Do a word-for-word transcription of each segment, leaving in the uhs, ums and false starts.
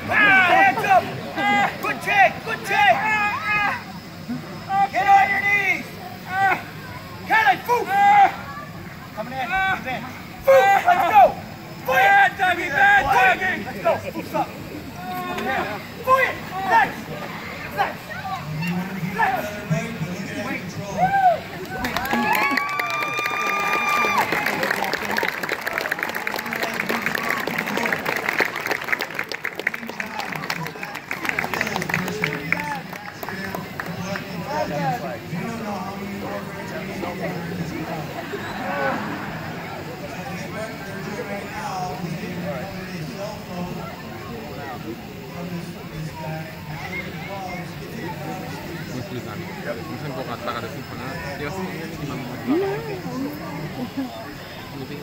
Hands up! Good take, good take! Get on your knees! Kelly, foot! Coming in, comes in. Foot, let's go! Bad doggy, bad doggy! Let's go, foot's up. Foot, next! Next! Next! Wait. Mungkin kok kata ada simpangan, dia sih cuma lebih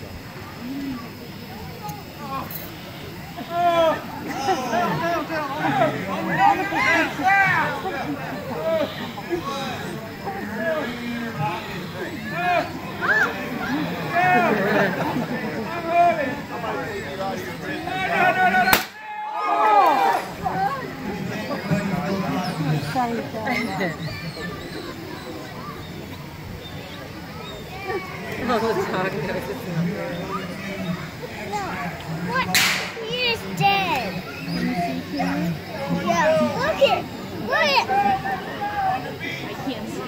What? He is dead. Yeah, look it. Look it. I can't see.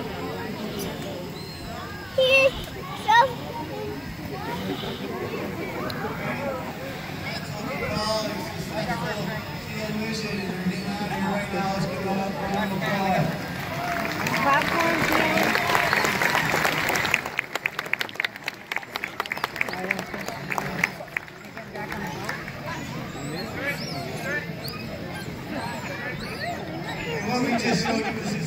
He is so. Popcorn. What we just showed you was his